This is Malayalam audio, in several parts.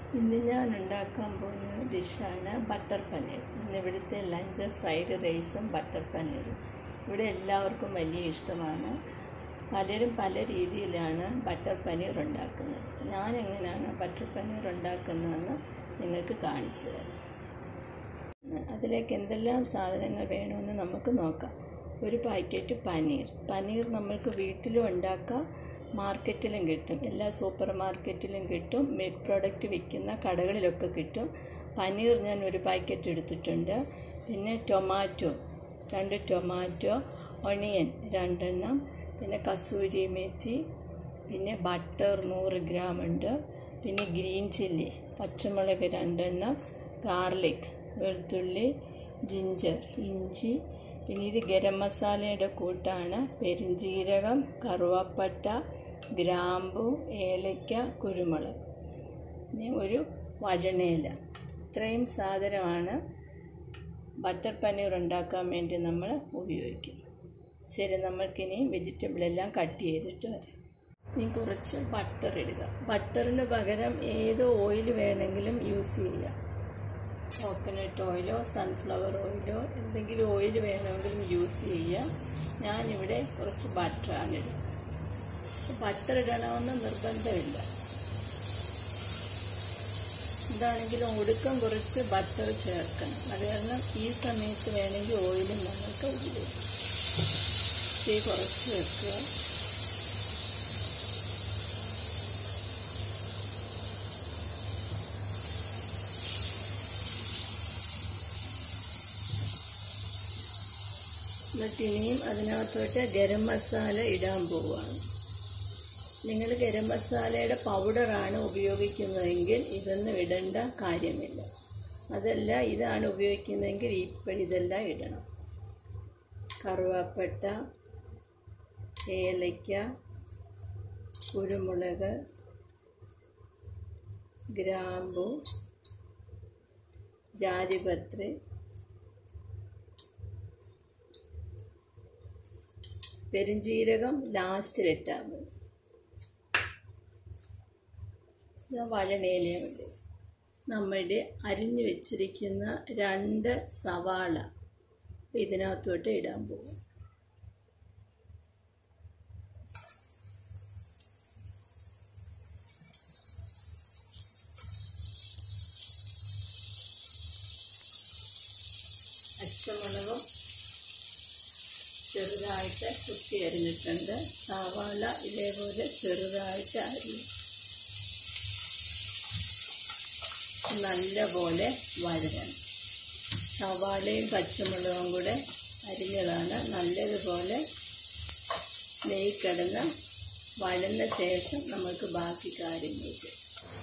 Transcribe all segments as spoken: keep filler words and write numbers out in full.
ഇന്ന് ഞാൻ ഉണ്ടാക്കാൻ പോകുന്ന ഡിഷാണ് ബട്ടർ പനീർ. ഇന്ന് ഇവിടുത്തെ ലഞ്ച് ഫ്രൈഡ് റൈസും ബട്ടർ പനീറും ഇവിടെ എല്ലാവർക്കും വലിയ ഇഷ്ടമാണ്. പലരും പല രീതിയിലാണ് ബട്ടർ പനീർ ഉണ്ടാക്കുന്നത്. ഞാൻ എങ്ങനെയാണ് ബട്ടർ പനീർ ഉണ്ടാക്കുന്നതെന്ന് നിങ്ങൾക്ക് കാണിച്ചു തരാം. അതിലേക്ക് എന്തെല്ലാം സാധനങ്ങൾ വേണമെന്ന് നമുക്ക് നോക്കാം. ഒരു പാക്കറ്റ് പനീർ. പനീർ നമ്മൾക്ക് വീട്ടിലും ഉണ്ടാക്കാം, മാർക്കറ്റിലും കിട്ടും. എല്ലാ സൂപ്പർ മാർക്കറ്റിലും കിട്ടും, മിൽക്ക് പ്രോഡക്റ്റ് വിൽക്കുന്ന കടകളിലൊക്കെ കിട്ടും. പനീർ ഞാൻ ഒരു പാക്കറ്റ് എടുത്തിട്ടുണ്ട്. പിന്നെ ടൊമാറ്റോ രണ്ട് ടൊമാറ്റോ, ഒണിയൻ രണ്ടെണ്ണം, പിന്നെ കസൂരി മേത്തി, പിന്നെ ബട്ടർ നൂറ് ഗ്രാം ഉണ്ട്, പിന്നെ ഗ്രീൻ ചില്ലി പച്ചമുളക് രണ്ടെണ്ണം, ഗാർലിക് വെളുത്തുള്ളി, ജിഞ്ചർ ഇഞ്ചി, പിന്നെ ഇത് ഗരം മസാലയുടെ കൂട്ടാണ്. പെരിഞ്ജീരകം, കറുവപ്പട്ട, ഗ്രാമ്പു, ഏലക്ക, കുരുമുളക്, പിന്നെ ഒരു വഴണയില. ഇത്രയും സാധനമാണ് ബട്ടർ പനീർ ഉണ്ടാക്കാൻ വേണ്ടി നമ്മൾ ഉപയോഗിക്കുന്നത്. ശരി, നമ്മൾക്കിനി വെജിറ്റബിൾ എല്ലാം കട്ട് ചെയ്തിട്ട് വരാം. ഇനി കുറച്ച് ബട്ടർ ഇടുക. ബട്ടറിന് പകരം ഏതോ ഓയിൽ വേണമെങ്കിലും യൂസ് ചെയ്യാം. കോക്കനട്ട് ഓയിലോ സൺഫ്ലവർ ഓയിലോ എന്തെങ്കിലും ഓയിൽ വേണമെങ്കിലും യൂസ് ചെയ്യാം. ഞാനിവിടെ കുറച്ച് ബട്ടറാണ് ഇടുന്നത്. ബട്ടർ ഇടണമെന്ന് നിർബന്ധമില്ല. എന്താണെങ്കിലും ഒടുക്കം കുറച്ച് ബട്ടർ ചേർക്കണം. അത് കാരണം ഈ സമയത്ത് വേണമെങ്കിൽ ഓയിലും നമുക്ക് ഉപയോഗിക്കാം. തീ കുറച്ച് വെക്കുക. എന്നിട്ട് ഇനിയും അതിനകത്തോട്ട് ഗരം മസാല ഇടാൻ പോവുകയാണ്. നിങ്ങൾ ഗരം മസാലയുടെ പൗഡറാണ് ഉപയോഗിക്കുന്നതെങ്കിൽ ഇതൊന്നും ഇടേണ്ട കാര്യമില്ല. അതല്ല ഇതാണ് ഉപയോഗിക്കുന്നതെങ്കിൽ ഇപ്പോഴിതെല്ലാം ഇടണം. കറുവാപ്പട്ട, ഏലക്ക, കുരുമുളക്, ഗ്രാമ്പു, ജാതിപത്രി, പെരിഞ്ജീരകം ലാസ്റ്റിലിട്ടാൽ മതി. വഴണയിലയും ഉണ്ട്. നമ്മുടെ അരിഞ്ഞു വെച്ചിരിക്കുന്ന രണ്ട് സവാള ഇതിനകത്തോട്ട് ഇടാൻ പോകും. പച്ചമുളകും ചെറുതായിട്ട് കുത്തി അരിഞ്ഞിട്ടുണ്ട്. സവാള ഇതേപോലെ ചെറുതായിട്ട് അരിഞ്ഞു നല്ലപോലെ വഴരണം. സവാളയും പച്ചമുളകും കൂടെ അരിഞ്ഞതാണ്. നല്ലതുപോലെ നെയ്യ് കിടന്ന് വഴന്ന ശേഷം നമുക്ക് ബാക്കി കാര്യങ്ങൾ ചെയ്യാം.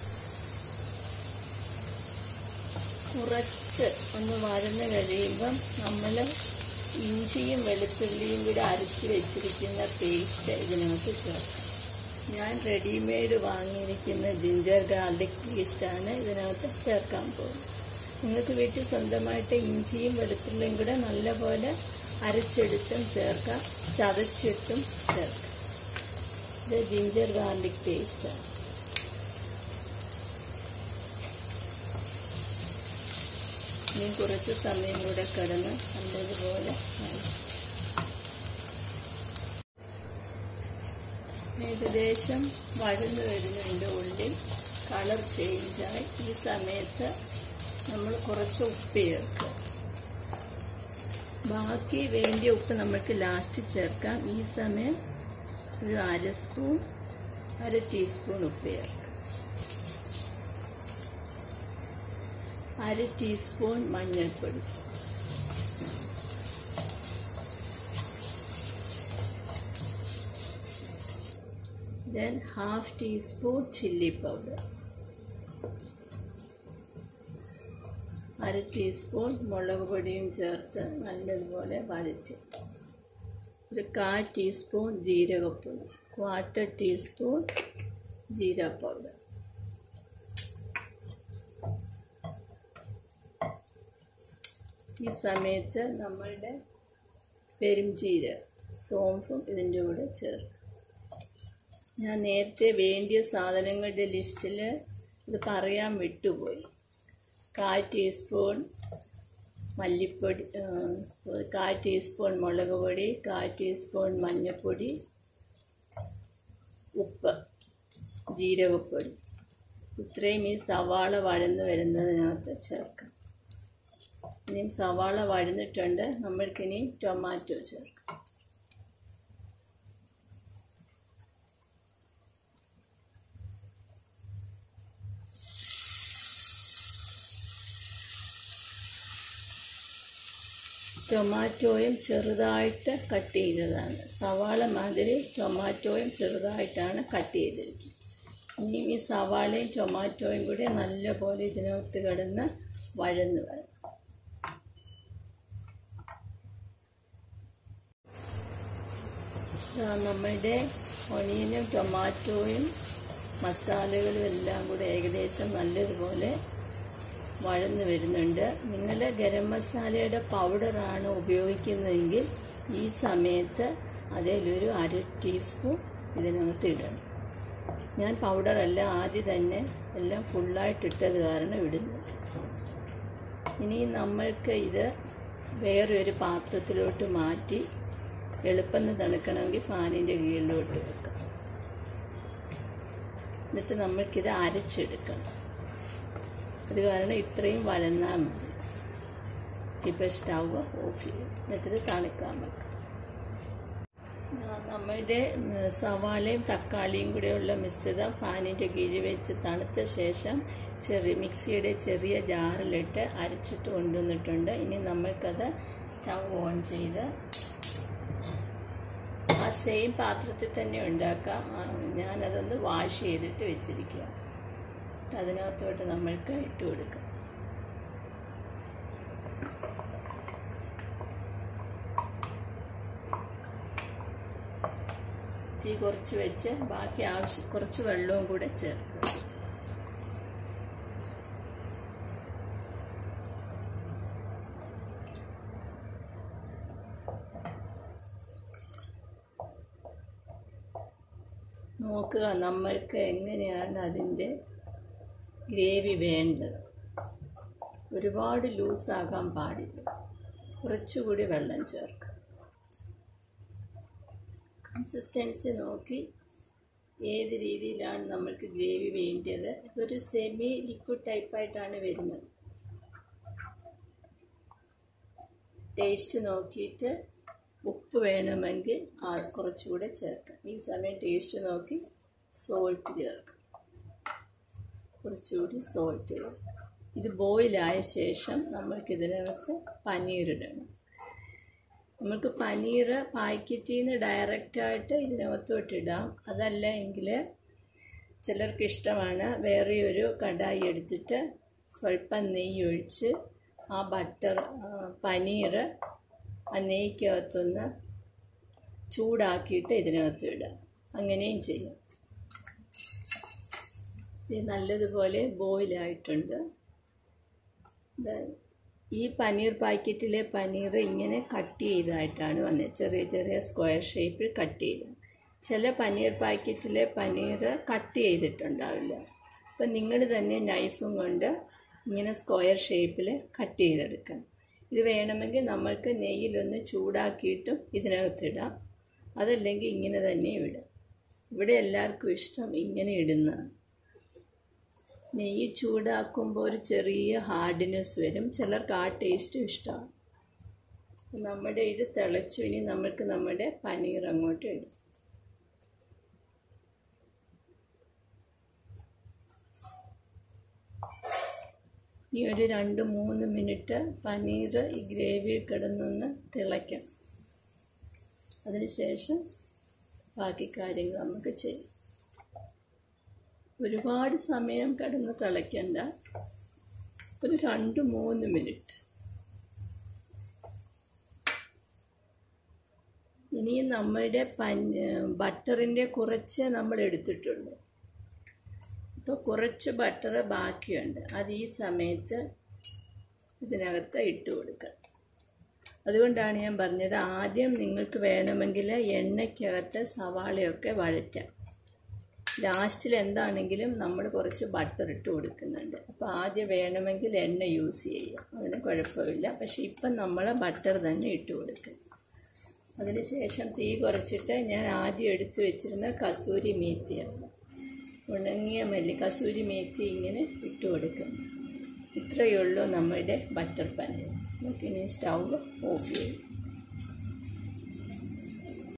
കുറച്ച് ഒന്ന് വഴന്ന് കഴിയുമ്പം നമ്മൾ ഇഞ്ചിയും വെളുത്തുള്ളിയും കൂടെ അരച്ച് വെച്ചിരിക്കുന്ന പേസ്റ്റ് ഇതിനകത്ത് ചേർക്കാം. ഞാൻ റെഡിമെയ്ഡ് വാങ്ങിയിരിക്കുന്ന ജിഞ്ചർ ഗാർലിക് പേസ്റ്റാണ് ഇതിനകത്ത് ചേർക്കാൻ പോകുന്നത്. നിങ്ങൾക്ക് വീട്ടിൽ സ്വന്തമായിട്ട് ഇഞ്ചിയും വെളുത്തുള്ളിയും കൂടെ നല്ലപോലെ അരച്ചെടുത്തും ചേർക്കാം, ചതച്ചിട്ടും ചേർക്കാം. ഇത് ജിഞ്ചർ ഗാർലിക് പേസ്റ്റാണ്. ഇനി കുറച്ച് സമയം കൂടെ കിടന്ന് നല്ലതുപോലെ ഏകദേശം വഴന്നു വരുന്നുണ്ട്. ഉള്ളിൽ കളർ ചേഞ്ചായി. ഈ സമയത്ത് നമ്മൾ കുറച്ച് ഉപ്പ് ചേർക്കുക. ബാക്കി വേണ്ടിയ ഉപ്പ് നമുക്ക് ലാസ്റ്റ് ചേർക്കാം. ഈ സമയം ഒരു അര സ്പൂൺ അര ടീസ്പൂൺ ഉപ്പ് ചേർക്കാം. അര ടീസ്പൂൺ മഞ്ഞൾപ്പൊടി, then half teaspoon chilli powder, അര ടീസ്പൂൺ മുളക് പൊടിയും ചേർത്ത് നല്ലതുപോലെ വഴറ്റി. ഒരു കാൽ ടീസ്പൂൺ ജീരകപ്പൊടി, ക്വാർട്ടർ ടീസ്പൂൺ ജീര പൗഡർ. ഈ സമയത്ത് നമ്മളുടെ പെരുംജീരകം സോംഫും ഇതിൻ്റെ കൂടെ ചേർക്കും. ഞാൻ നേരത്തെ വേണ്ടിയ സാധനങ്ങളുടെ ലിസ്റ്റിൽ ഇത് പറയാൻ വിട്ടുപോയി. കാൽ ടീസ്പൂൺ മല്ലിപ്പൊടി, കാൽ ടീസ്പൂൺ മുളക് പൊടി, കാൽ ടീസ്പൂൺ മഞ്ഞൾപ്പൊടി, ഉപ്പ്, ജീരകപ്പൊടി. ഇത്രയും ഈ സവാള വഴന്ന് വരുന്നതിനകത്ത് ചേർക്കാം. ഇനിയും സവാള വഴന്നിട്ടുണ്ട്, നമ്മൾക്കിനി ടൊമാറ്റോ ചേർക്കാം. ടൊമാറ്റോയും ചെറുതായിട്ട് കട്ട് ചെയ്തതാണ്. സവാള മാതിരി ടൊമാറ്റോയും ചെറുതായിട്ടാണ് കട്ട് ചെയ്തിരിക്കുന്നത്. ഇനിയും ഈ സവാളയും ടൊമാറ്റോയും കൂടി നല്ലപോലെ ഇതിനകത്ത് കിടന്ന് വഴന്ന് വരണം. നമ്മളുടെ ഒണിയനും ടൊമാറ്റോയും മസാലകളും എല്ലാം കൂടെ ഏകദേശം നല്ലതുപോലെ വഴന്ന് വരുന്നുണ്ട്. നിങ്ങൾ ഗരം മസാലയുടെ പൗഡറാണ് ഉപയോഗിക്കുന്നതെങ്കിൽ ഈ സമയത്ത് അതിലൊരു അര ടീസ്പൂൺ ഇതിനകത്ത് ഇടണം. ഞാൻ പൗഡറല്ല ആദ്യം തന്നെ എല്ലാം ഫുള്ളായിട്ടിട്ടത് കാരണം ഇടുന്നു. ഇനി നമ്മൾക്ക് ഇത് വേറൊരു പാത്രത്തിലോട്ട് മാറ്റി എളുപ്പം തണുക്കണമെങ്കിൽ ഫാനിൻ്റെ കീഴിലോട്ട് വെക്കാം. എന്നിട്ട് നമ്മൾക്കിത് അരച്ചെടുക്കണം. അത് കാരണം ഇത്രയും വഴന്നാൽ മതി. ഇപ്പോൾ സ്റ്റവ് ഓഫ് ചെയ്യും. എന്നിട്ടിത് തണുക്കാൻ വെക്കാം. നമ്മളുടെ സവാളയും തക്കാളിയും കൂടെയുള്ള മിശ്രിതം ഫാനിൻ്റെ കീഴിൽ വെച്ച് തണുത്ത ശേഷം ചെറിയ മിക്സിയുടെ ചെറിയ ജാറിലിട്ട് അരച്ചിട്ട് കൊണ്ടുവന്നിട്ടുണ്ട്. ഇനി നമ്മൾക്കത് സ്റ്റവ് ഓൺ ചെയ്ത് ആ സെയിം പാത്രത്തിൽ തന്നെ ഉണ്ടാക്കാം. ഞാനതൊന്ന് വാഷ് ചെയ്തിട്ട് വെച്ചിരിക്കുക. അതിനകത്തോട്ട് നമ്മൾക്ക് ഇട്ട് കൊടുക്കാം. തീ കുറച്ച് വെച്ച് ബാക്കി ആവശ്യം കുറച്ച് വെള്ളവും കൂടെ ചേർക്കും. നോക്കുക നമ്മൾക്ക് എങ്ങനെയാണ് അതിൻ്റെ ഗ്രേവി വേണ്ടത്. ഒരുപാട് ലൂസാകാൻ പാടില്ല. കുറച്ചുകൂടി വെള്ളം ചേർക്കുക. കൺസിസ്റ്റൻസി നോക്കി ഏത് രീതിയിലാണ് നമ്മൾക്ക് ഗ്രേവി വേണ്ടത്. ഇതൊരു സെമി ലിക്വിഡ് ടൈപ്പായിട്ടാണ് വരുന്നത്. ടേസ്റ്റ് നോക്കിയിട്ട് ഉപ്പ് വേണമെങ്കിൽ ആ കുറച്ചുകൂടെ ചേർക്കാം. ഈ സമയം ടേസ്റ്റ് നോക്കി സോൾട്ട് ചേർക്കാം. കുറച്ചുകൂടി സോൾട്ട് ചേർക്കാം. ഇത് ബോയിലായ ശേഷം നമ്മൾക്കിതിനകത്ത് പനീറിടണം. നമുക്ക് പനീർ പാക്കറ്റിൽ നിന്ന് ഡയറക്റ്റായിട്ട് ഇതിനകത്തോട്ടിടാം. അതല്ല എങ്കിൽ ചിലർക്ക് ഇഷ്ടമാണ് വേറെ ഒരു കടായി എടുത്തിട്ട് സ്വല്പം നെയ്യ് ഒഴിച്ച് ആ ബട്ടർ പനീർ ആ നെയ്ക്കകത്തൊന്ന് ചൂടാക്കിയിട്ട് ഇതിനകത്ത് ഇടാം. അങ്ങനെയും ചെയ്യാം. ഇത് നല്ലതുപോലെ ബോയിലായിട്ടുണ്ട്. ഈ പനീർ പാക്കറ്റിലെ പനീർ ഇങ്ങനെ കട്ട് ചെയ്തതായിട്ടാണ് വന്നത്. ചെറിയ ചെറിയ സ്ക്വയർ ഷേപ്പിൽ കട്ട് ചെയ്ത്. ചില പനീർ പാക്കറ്റിലെ പനീർ കട്ട് ചെയ്തിട്ടുണ്ടാവില്ല. അപ്പം നിങ്ങൾ തന്നെ നൈഫും കൊണ്ട് ഇങ്ങനെ സ്ക്വയർ ഷേപ്പിൽ കട്ട് ചെയ്തെടുക്കണം. ഇത് വേണമെങ്കിൽ നമ്മൾക്ക് നെയ്യിലൊന്ന് ചൂടാക്കിയിട്ടും ഇതിനകത്തിടാം. അതല്ലെങ്കിൽ ഇങ്ങനെ തന്നെ ഇടാം. ഇവിടെ എല്ലാവർക്കും ഇഷ്ടം ഇങ്ങനെ ഇടുന്നതാണ്. നെയ്യ് ചൂടാക്കുമ്പോൾ ഒരു ചെറിയ ഹാർഡ്നെസ് വരും. ചിലർക്ക് ആ ടേസ്റ്റ് ഇഷ്ടമാണ്. നമ്മുടെ ഇത് തിളച്ചു. ഇനി നമുക്ക് നമ്മുടെ പനീർ അങ്ങോട്ട് ഇടും. ഇനി ഒരു രണ്ട് മൂന്ന് മിനിറ്റ് പനീർ ഈ ഗ്രേവി കിടന്നൊന്ന് തിളയ്ക്കാം. അതിനുശേഷം ബാക്കി കാര്യങ്ങൾ നമുക്ക് ചെയ്യാം. ഒരുപാട് സമയം കിടന്ന് തിളയ്ക്കണ്ട. ഒരു രണ്ട് മൂന്ന് മിനിറ്റ്. ഇനിയും നമ്മളുടെ പന് ബട്ടറിൻ്റെ കുറച്ച് നമ്മൾ എടുത്തിട്ടുള്ളൂ. ഇപ്പോൾ കുറച്ച് ബട്ടർ ബാക്കിയുണ്ട്. അത് ഈ സമയത്ത് ഇതിനകത്ത് ഇട്ട് കൊടുക്കണം. അതുകൊണ്ടാണ് ഞാൻ പറഞ്ഞത് ആദ്യം നിങ്ങൾക്ക് വേണമെങ്കിൽ എണ്ണയ്ക്കകത്ത് സവാളയൊക്കെ വഴറ്റാം. ലാസ്റ്റിൽ എന്താണെങ്കിലും നമ്മൾ കുറച്ച് ബട്ടർ ഇട്ട് കൊടുക്കുന്നുണ്ട്. അപ്പോൾ ആദ്യം വേണമെങ്കിൽ എണ്ണ യൂസ് ചെയ്യാം, അതിന് കുഴപ്പമില്ല. പക്ഷേ ഇപ്പം നമ്മൾ ബട്ടർ തന്നെ ഇട്ട് കൊടുക്കും. അതിന് ശേഷം തീ കുറച്ചിട്ട് ഞാൻ ആദ്യം എടുത്തു വെച്ചിരുന്ന കസൂരി മേത്തിയാണ്, ഉണങ്ങിയ മല്ലി കസൂരി മേത്തി ഇങ്ങനെ ഇട്ട് കൊടുക്കുന്നു. ഇത്രയേ ഉള്ളൂ നമ്മുടെ ബട്ടർ പനീർ. നമുക്കിനി സ്റ്റൗ ഓഫ് ചെയ്യും.